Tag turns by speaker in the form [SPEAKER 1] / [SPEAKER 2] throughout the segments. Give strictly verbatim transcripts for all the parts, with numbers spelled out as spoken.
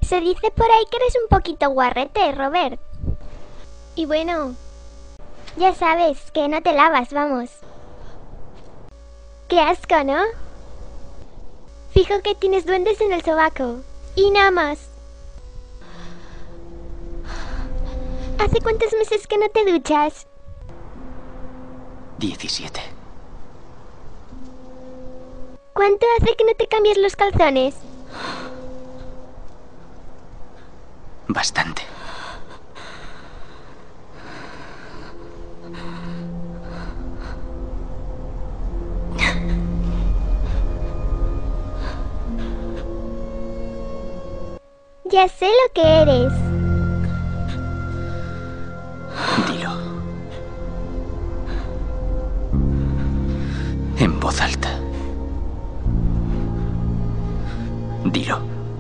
[SPEAKER 1] Se dice por ahí que eres un poquito guarrete, Robert. Y bueno, ya sabes que no te lavas, vamos. Qué asco, ¿no? Fijo que tienes duendes en el sobaco. Y nada más. ¿Hace cuántos meses que no te duchas?
[SPEAKER 2] Diecisiete.
[SPEAKER 1] ¿Cuánto hace que no te cambias los calzones?
[SPEAKER 2] Bastante.
[SPEAKER 1] Ya sé lo que eres.
[SPEAKER 2] Dilo. En voz alta. Dilo.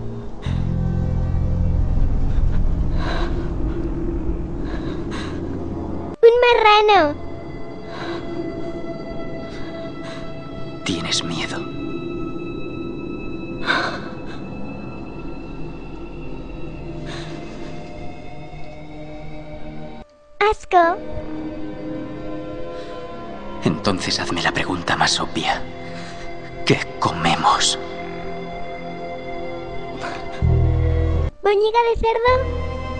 [SPEAKER 1] Un marrano.
[SPEAKER 2] ¿Tienes miedo?
[SPEAKER 1] Asco.
[SPEAKER 2] Entonces hazme la pregunta más obvia. ¿Qué comemos?
[SPEAKER 1] ¿Boñiga de cerdo?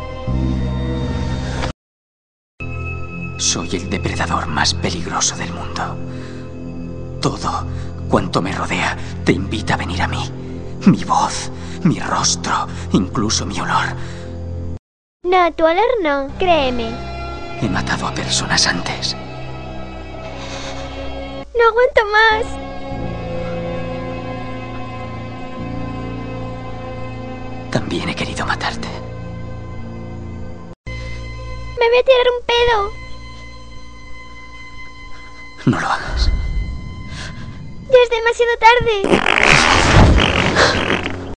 [SPEAKER 2] Soy el depredador más peligroso del mundo. Todo cuanto me rodea te invita a venir a mí. Mi voz, mi rostro, incluso mi olor.
[SPEAKER 1] No, tu olor no, créeme.
[SPEAKER 2] He matado a personas antes.
[SPEAKER 1] No aguanto más.
[SPEAKER 2] También he querido matarte.
[SPEAKER 1] Me voy a tirar un pedo.
[SPEAKER 2] No lo hagas.
[SPEAKER 1] Ya es demasiado tarde.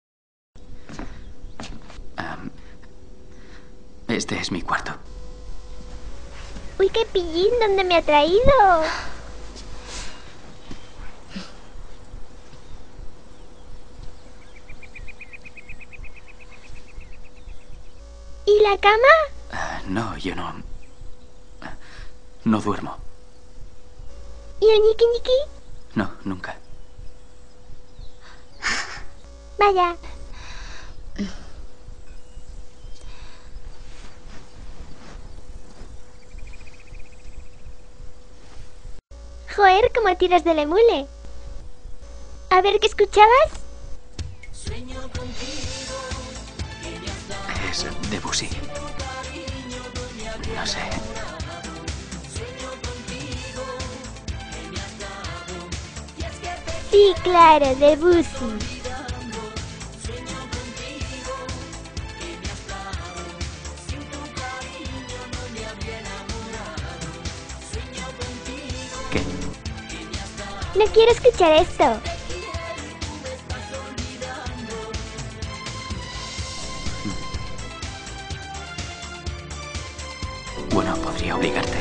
[SPEAKER 2] Um, este es mi cuarto.
[SPEAKER 1] Uy, qué pillín, ¿dónde me ha traído? ¿Y la cama?
[SPEAKER 2] Uh, no, yo no... Uh, no duermo.
[SPEAKER 1] ¿Y el ñiqui ñiqui?
[SPEAKER 2] No, nunca.
[SPEAKER 1] Vaya. Joder, cómo tiras del emule. A ver, ¿qué escuchabas?
[SPEAKER 2] Es Debussy. No sé.
[SPEAKER 1] Sí, claro, Debussy.
[SPEAKER 2] ¿Qué?
[SPEAKER 1] No quiero escuchar esto.
[SPEAKER 2] Bueno, podría obligarte.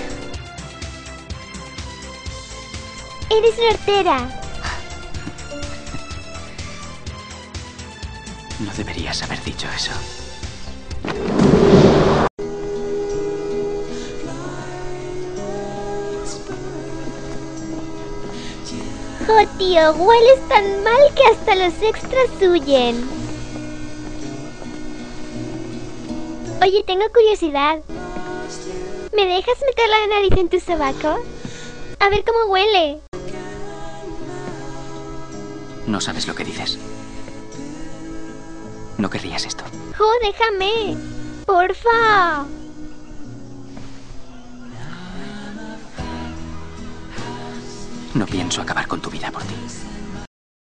[SPEAKER 1] Eres una hortera.
[SPEAKER 2] No deberías haber dicho eso.
[SPEAKER 1] Jo, tío, hueles tan mal que hasta los extras huyen. Oye, tengo curiosidad. ¿Me dejas meter la nariz en tu sobaco? A ver cómo huele.
[SPEAKER 2] No sabes lo que dices. No querrías esto.
[SPEAKER 1] Jo, déjame. Porfa.
[SPEAKER 2] No pienso acabar con tu vida por ti.